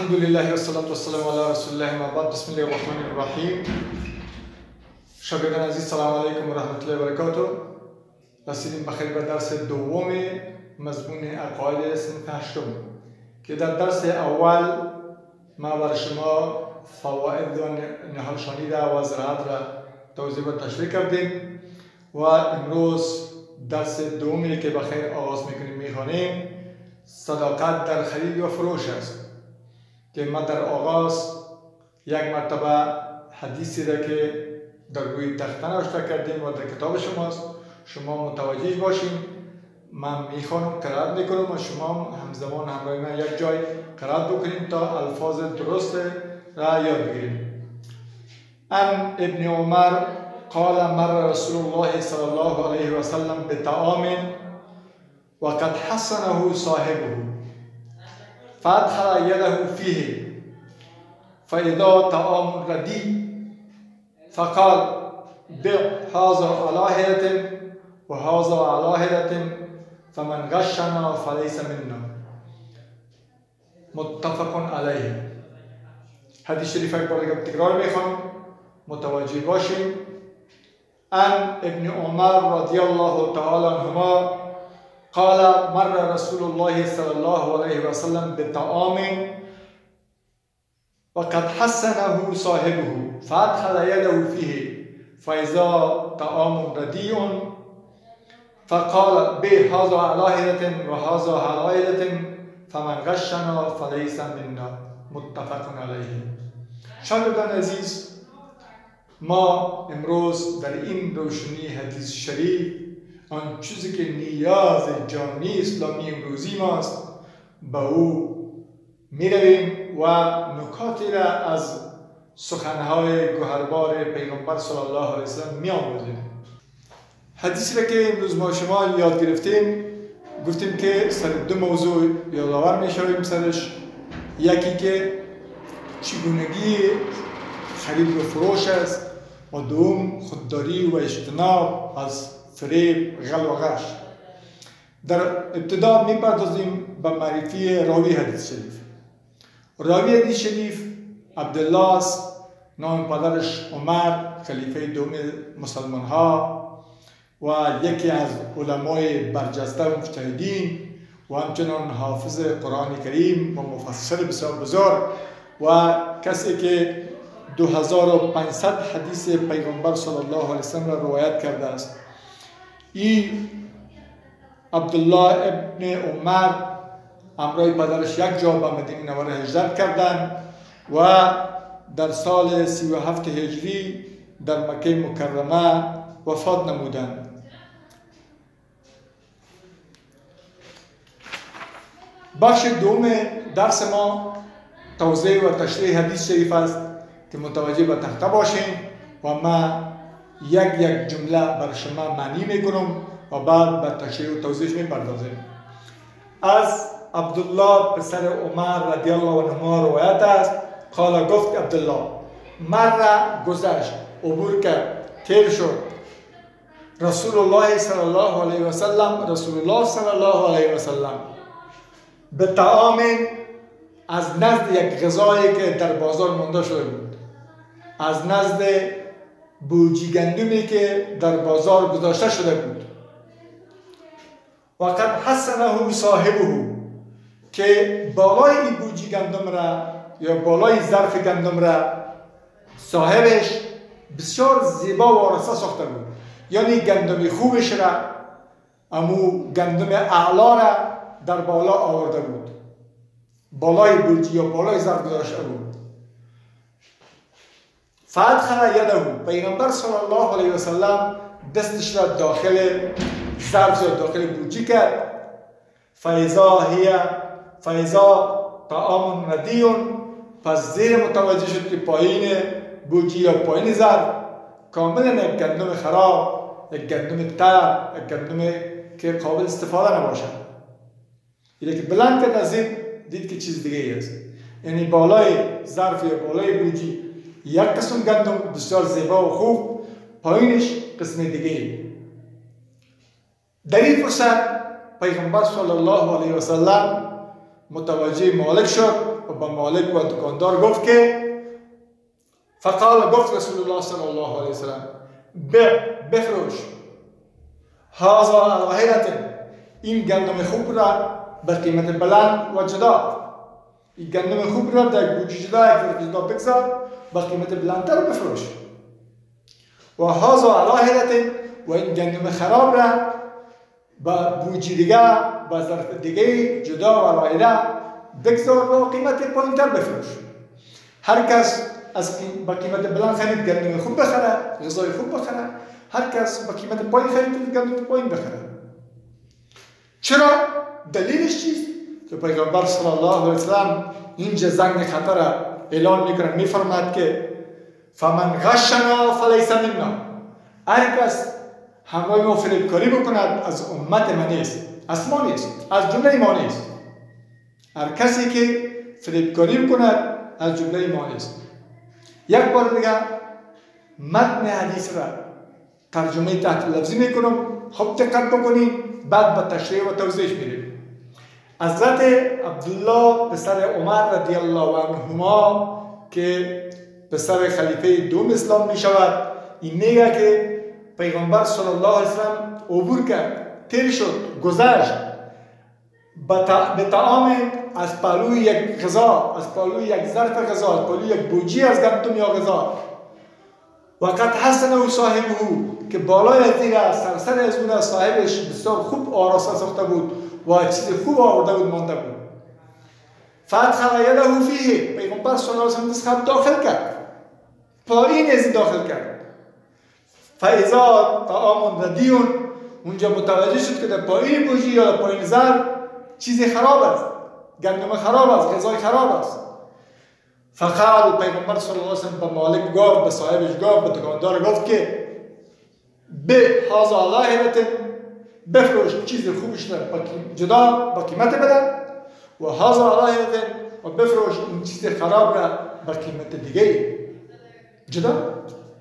الحمد لله والصلاة والسلام على رسول الله ما بعد. بسم الله الرحمن الرحیم. شاگردان عزیز سلام علیکم و رحمت الله و برکاته. رسیدیم بخیر به درس دوم مضمون عقاید صنف هشتم که در درس اول ما برای شما فواید و نهال شانیده و زراعت را توضیح و تشریح کردیم و امروز درس دومی که بخیر آغاز میکنیم میخوانیم صداقت در خرید و فروش است که ما در آغاز یک مرتبه حدیثی را که در روی تخته نوشته کردیم و در کتاب شماست، شما متوجه باشین. من میخوانم قرائت میکنم و شما همزمان همراه من یک جای قرائت بکنیم تا الفاظ درست را یاد بگیریم. ان ابن عمر قال مر رسول الله صلی الله علیه و سلم بطعام وقد حسنه صاحبه فادخل يده فيه فإذا طعام رديء فقال بع هذا على هدة وهذا على هدة فمن غشنا فليس منا متفق علیه. حدیث شریف یک بار دیگه تکرار میخوام متوجه باشیم. ان ابن عمر رضی الله تعالی عنهما قال مر رسول الله صلى الله عليه وسلم بطعام وقد حسنه صاحبه فادخل يده فيه فإذا طعام رديء فقال به هذا على هدة وهذا على هدة فمن غشنا فليس منا متفق علیه. شاگردان عزیز، ما امروز در این روشنی حدیث شریف آن چیزی که نیاز جامعه اسلامی امروزی ماست به او می رویم و نکاتی را از سخنهای گوهربار پیغمبر صلی الله علیه وسلم می آموزیم. حدیثی را که امروز ما شما یاد گرفتیم گفتیم که سر دو موضوع یادآور می شویم سرش. یکی که چگونگی خرید و فروش است و دوم خودداری و اجتناب از فریب، غل و غش. در ابتدا میپردازیم به معرفی راوی حدیث شریف. راوی حدیث شریف عبدالله است، نام پدرش عمر، خلیفه دوم مسلمان ها و یکی از علمای برجسته و مجتهدین و همچنان حافظ قرآن کریم و مفسر بسیار بزرگ و کسی که 2500 حدیث پیغمبر صلی الله علیه وسلم را روایت کرده است. این عبدالله ابن عمر همراه پدرش یک جا به مدینه منوره هجرت کردند و در سال 37 هجری در مکه مکرمه وفات نمودند. بخش دوم درس ما توضیح و تشریح حدیث شریف است که متوجه به تخته باشین و ما یک جمله بر شما معنی میکنم و بعد به تشریح و توضیح میپردازیم. از عبدالله پسر عمر رضی الله عنهما روایت است. قال گفت عبدالله مر گذشت، عبور کرد، تیر شد رسول الله صلی الله علیه و سلم، رسول الله صلی الله علیه و سلم به طعام از نزد یک غذایی که در بازار مانده شده بود، از نزد بوجی گندمی که در بازار گذاشته شده بود. وقد حسنه صاحبه که بالای این بوجی گندم را یا بالای ظرف گندم را صاحبش بسیار زیبا و آراسته ساخته بود. یعنی گندم خوبش را، امو گندم اعلا را در بالا آورده بود، بالای بوجی یا بالای ظرف گذاشته بود. فادخل یده، پیغمبر صلی الله علیه و سلم دستش را داخل ظرف یا داخل بوجی کرد. فاذا طعام ردیء، پس زیر متوجه شد که پایین بوجی یا پایین ظرف کاملا یک گندم خراب، یک گندم تر، یک گندم که قابل استفاده نباشد. یعنی که بلند کرد از این دید که چیز دیگه است. یعنی بالای ظرف یا بالای بوجی یک قسم گندم بسیار زیبا و خوب، پایینش قسم دیگه. در این فرصت پیغمبر صلی الله علیه و سلم متوجه مالک شد و به مالک و دکاندار گفت که فقال گفت رسول الله صلی الله علیه وسلم بفروش هذا الهیرت این گندم خوب را به قیمت بلند و جدا این گندم خوب را در بوجه جدا یک طرف جدا بگذار به قیمت بلندتر بفروش و هذا الهیرت و این گندم خراب را به بوجه دیگه به ظرف دیگه جدا و لایره بگذار و قیمت پایینتر بفروش. هر کس با قیمت بلند خرید گندم خوب بخره، غذای خوب بخره. هر کس با قیمت پایین خرید گندم پایین بخره. چرا؟ دلیلش چیست؟ که پیغمبر صلی الله علیه وسلم اینجا زنگ خطر را اعلان میکنه، میفرماید که فمن غشنا فلیس منا. هر کس همراه ما فریبکاری بکند از امت ما نیست، از ما نیست، از جمله ما نیست. هر کسی که فریبکاری بکند از جمله ما نیست. یک بار دیگه متن حدیث را ترجمه تحت لفظی میکنم، خب دقت بکنید، بعد به تشریح و توضیح میریم. حضرت عبدالله پسر عمر رضی الله عنهما که پسر خلیفه دوم اسلام می شود، این میگه که پیغمبر صلی الله علیه وسلم عبور کرد، تیر شد، گذشت به طعام از پهلوی یک غذا، از پهلوی یک ظرف غذا، از پهلوی یک بوجی از گندم یا غذا. وقت حسن صاحبه که بالای از دیگه سرسر از اون صاحبش بسیار خوب آراسته ساخته بود و چیز خوب آورده بود مانده بود. فادخل یده فیه، پیغمبر صلی الله علیه وسلم دست داخل کرد، پایین از داخل کرد. فاذا طعام ردیون، اونجا متوجه شد که در پایین بوجی یا در پایین ظرف چیزی خراب است، گندم خراب است، غذای خراب است. فقال پیغمبر صلی الله علیه وسلم به مالک گفت، به صاحبش گفت، به دکاندار گفت که به هذا الهیرت، بفروش چیز خوبش را جدا با قیمت بده و هذا الهیرت و بفروش این چیز خراب را با قیمت دیگه جدا.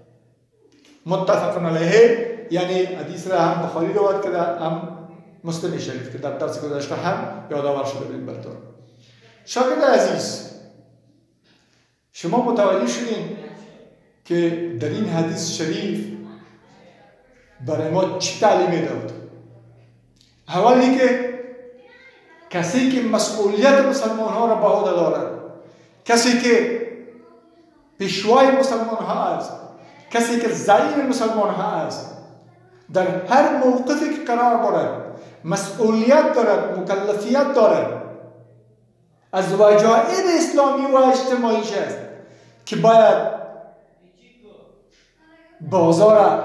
متفق علیه، یعنی حدیث را هم بخاری روایت کرده، هم مسلم شریف که در درس گذشته هم یادآور شده بودیم براتون. شاگرد عزیز، شما متوجه شدین که در این حدیث شریف برای ما چی تعلیم داد؟ اولی که کسی که مسئولیت مسلمان ها را به عهده دارد، کسی که پیشوای مسلمان ها است، کسی که زعیم مسلمان ها است، در هر موقفی که قرار دارد مسئولیت دارد، مکلفیت دارد از وجایب اسلامی و اجتماعیش است که باید بازار،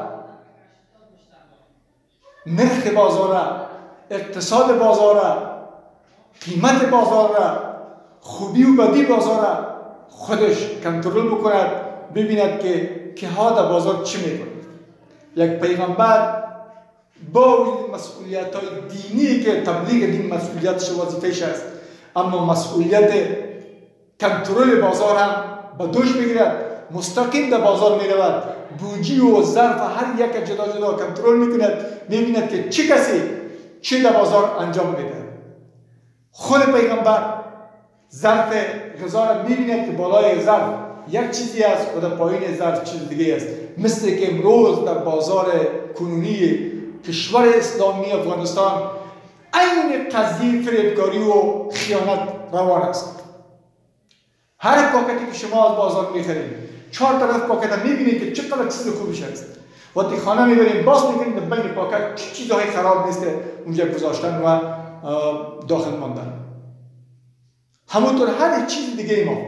نرخ بازار، اقتصاد بازار، قیمت بازار، خوبی و بدی بازار خودش کنترل بکند، ببیند که ها در بازار چی میکنه. یک پیغمبر با مسئولیت های دینی که تبلیغ دین مسئولیتش و وظیفه‌اش است، اما مسئولیت کنترل بازار هم به دوش میگیرد، مستقیم در بازار میرود، بوجی و ظرف هر یک جدا جدا کنترل میکند، میبیند که چه کسی چه در بازار انجام میده. خود پیغمبر ظرف غذا را میبیند که بالای ظرف یک چیزی است و در پایین ظرف چیز دیگه است. مثل که امروز در بازار کنونی کشور اسلامی افغانستان عین قضیه فریبکاری و خیانت روان است. هر پاکتی که شما از بازار میخرید، 4 طرف پاکت میبینید که چقدر چیز خوبش است. وقتی خانه میبرید باز میکنید در بین پاکت چه چیزهای خراب نیست اونجا گذاشتن و داخل ماندن. همونطور هر چیز دیگه ما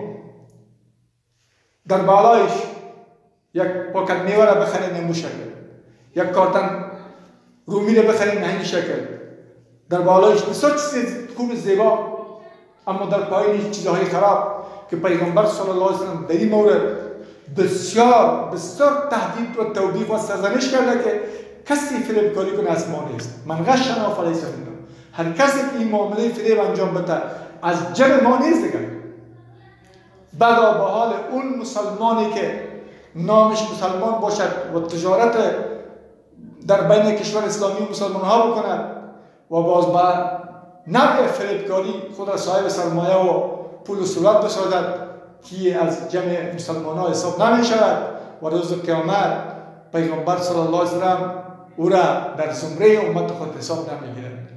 در بالایش یک پاکت میوه را بخرید نمو شکل، یک کارتن رومی را بخرید نهنگ شکل، در بالایش بسیار چیز خوب زیبا، اما در پایین چیزهای خراب که پیغمبر صلی الله علیه وسلم در این مورد بسیار بسیار تهدید و توبیخ و سرزنش کرده که کسی فریبکاری کنه از ما نیست. من غشنا فلیس منا. هر کسی که این معامله فریب انجام بده از جمع ما نیست دیگه. بدا به حال اون مسلمانی که نامش مسلمان باشد و تجارت در بین کشور اسلامی و مسلمان ها بکند و باز با نوع فریبکاری خود را صاحب سرمایه و پول و صورت بسازد که از جمع مسلمان ها حساب نمی شود و روز قیامت پیغمبر صلی الله علیه وسلم او را در زمره امت خود حساب نمی گیرد.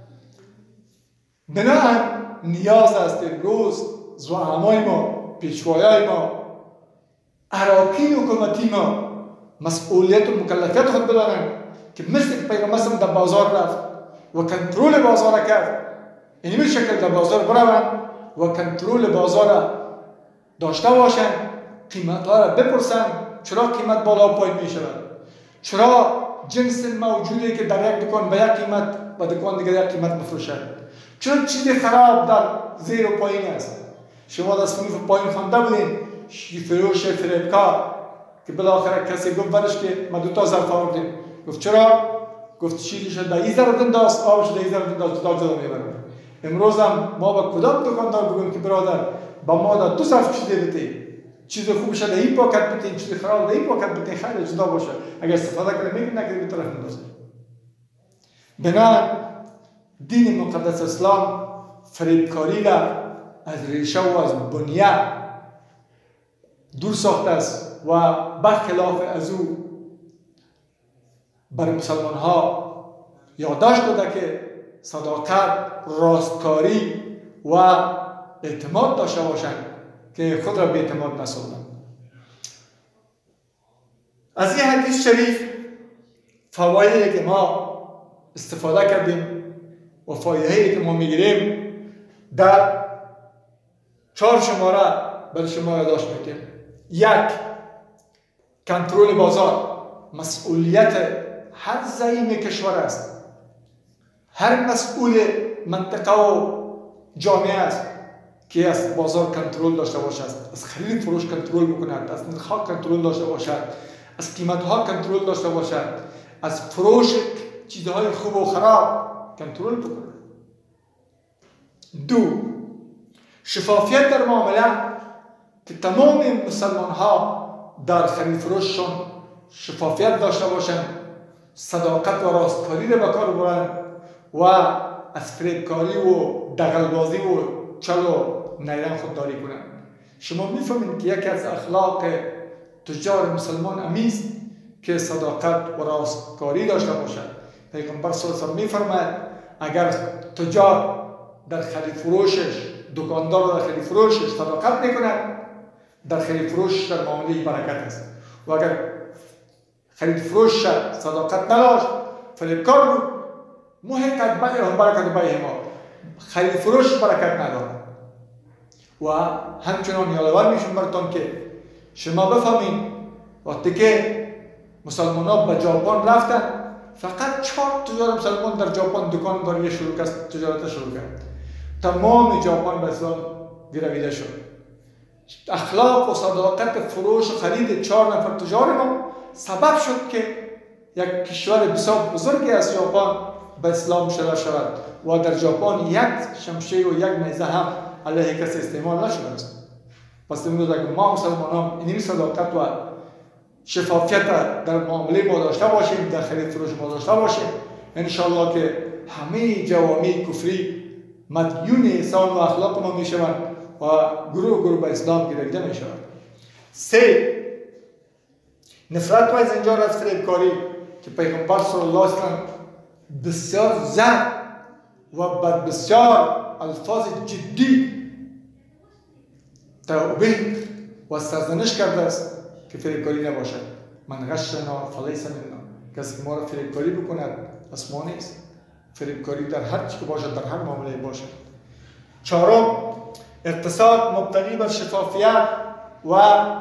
بنابراین نیاز است امروز زعمای ما، پیشوایای ما، اراکین حکومتی ما مسئولیت و مکلفیت خود بدانند که مثل پیغمبر صلی الله علیه و در بازار رفت و کنترل بازار کرد، این شکل در بازار بروند و کنترل بازار داشته باشند، قیمت ها را بپرسند چرا قیمت بالا پایین می شود، چرا جنس موجودی که در یک دکان به یک قیمت و دکان دیگر یک قیمت مفروشد، چرا چیزی خراب در زیر و پایین است. شما در صنف پایین خوانده بودین فروش فریبکار که بالاخره کسی گفت برش که ما 2 ظرف آوردیم، گفت چرا؟ گفت چیزی شد در این ظرف انداز، آبش در این ظرف انداز، جدا میبرم. امروز هم ما با کدام دکاندار بگویم که برادر با ما در 2 ظرف چیزی بده، چیز خوب شده این پاکت بده، چیز خراب ده این پاکت بده، خیلی جدا باشه، اگر استفاده کنه میگه نکنه به طرف اندازه. بنا دین مقدس اسلام فریبکاری را از ریشه و از بنیه دور ساخته است و برخلاف از او بر مسلمان ها یادداشت داده که صداقت، راستکاری و اعتماد داشته باشند که خود را به اعتماد نسازند. از این حدیث شریف فوایدی که ما استفاده کردیم و فایده‌ای که ما میگیریم در 4 شماره برای شما یادداشت میکنیم. 1. کنترل بازار مسئولیت هر زعیم کشور است. هر مسئول منطقه و جامعه است که از بازار کنترل داشته باشد، از خرید فروش کنترل بکند، از نرخ‌ها کنترل داشته باشد، از قیمت‌ها کنترل داشته باشد، از فروش چیزهای خوب و خراب کنترل بکند. 2. شفافیت در معامله که تمام مسلمان ها در خرید فروششون شفافیت داشته باشند، صداقت و راستکاری را به کار برند و از فریبکاری و دغل‌بازی و چل و نیرنگ خودداری کنند. شما میفهمید که یکی از اخلاق تجار مسلمان امیست که صداقت و راستکاری داشته باشد. پیغمبر صلی الله علیه و آله میفرماید اگر تجار در خرید فروشش، دکاندار در خرید فروشش صداقت میکند، در خرید فروش در معامله برکت است. و اگر خرید فروش صداقت نداشت، فریبکار بود، محقق برکت بیع ما، خرید فروش برکت ندارد. و همچنان یادآور میشم براتون که شما بفهمید وقتی که مسلمان ها به ژاپن رفتن، فقط 4 تجار مسلمان در ژاپن دکان برای شروع کرد، تجارت شروع کرد. تمام ژاپن به اسلام گرویده شد. اخلاق و صداقت فروش و خرید 4 نفر تجار ما سبب شد که یک کشور بسیار بزرگی از ژاپن به اسلام مشرف شود و در ژاپن یک شمشیر و یک نیزه هم علیه کسی استعمال نشده است. پس امروز اگر ما مسلمانان این صداقت و شفافیت در معامله ما داشته باشیم، در خرید فروش ما داشته باشیم، انشاءالله که همه جوامع کفری مدیون احسان و اخلاق ما می شوند و گروه به اسلام گرفته می شوند. 3. نفرت و زنجار از فریبکاری که پیغمبر صلی الله علیه و سلم بسیار زد و بعد بسیار الفاظ جدی توبیخ و سرزنش کرده است که فریبکاری نباشد. من غشنا فلیس منا، کسی که ما را فریبکاری بکند از ما نیست. فریبکاری در هر چی که باشد، در هر معامله باشد. 4. اقتصاد مبتنی بر شفافیت و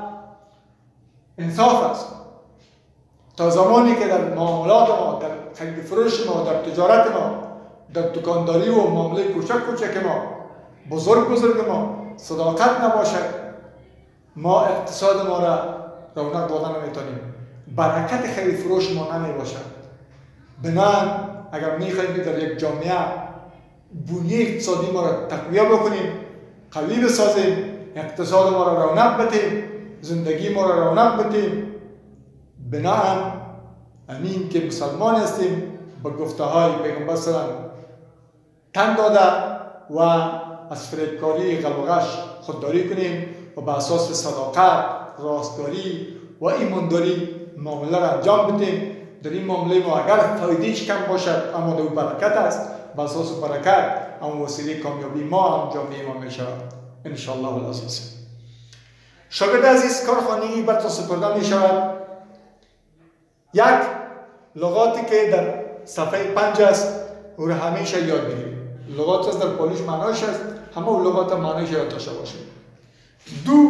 انصاف است. تا زمانی که در معاملات ما، در خرید فروش ما، در تجارت ما، در دکانداری و معامله کوچک ما، بزرگ ما صداقت نباشد، ما اقتصاد ما را رونق دادن نمیتونیم، برکت خرید فروش ما نمی باشد. بنابراین اگر میخواهیم در یک جامعه بنیه اقتصادی ما را تقویه بکنیم، قوی بسازیم، اقتصاد ما را رونق بدیم، زندگی ما را رونق بدیم، بنابراین امین که مسلمان هستیم به گفته های پیغمبر صلی الله علیه و آله تن داده و از فریبکاری قلبغش خودداری کنیم و به اساس صداقت، راستگاری و ایمانداری معامله را انجام بدیم. در این معامله ما اگر فایدهش کم باشد اما در برکت است، به اساس برکت اما وسیله کامیابی ما هم جامعه ما می شود انشاءالله العزیز. شاگرد عزیز، کارخانگی براتون سپرده می شود. یک لغاتی که در صفحه 5 است او را همیشه یاد بگیرید. لغات است در پالیش معنایش است، همه اون لغات معنایش یاد داشته باشید. دو،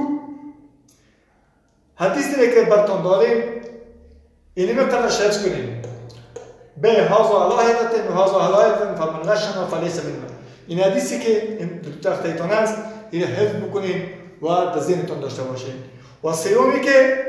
حدیثی که براتون داریم این نکته شرط کنیم. به هذا علیه و هذا علیه فمن غشنا فلیس منا. این حدیثی که در تختتون است این حفظ بکنید و در ذهنتون داشته باشید. و سومی که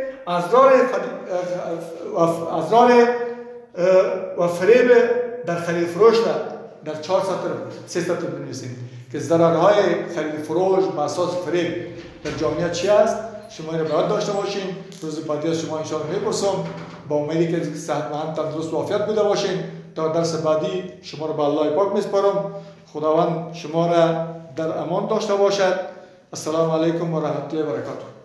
اسرار و فریب در خرید فروش در 4 سطر 3 سطر بنویسید که ضررهای خرید فروش به اساس فریب در جامعه چی است. شما این را باید داشته باشین. روز بعدی از شما انشاءالله میپرسم. با امیدی که صحتمند تندرست و عافیت بوده باشین. تا درس بعدی شما را به الله پاک میسپارم. خداوند شما را در امان داشته باشد. السلام علیکم و رحمت الله و برکاته.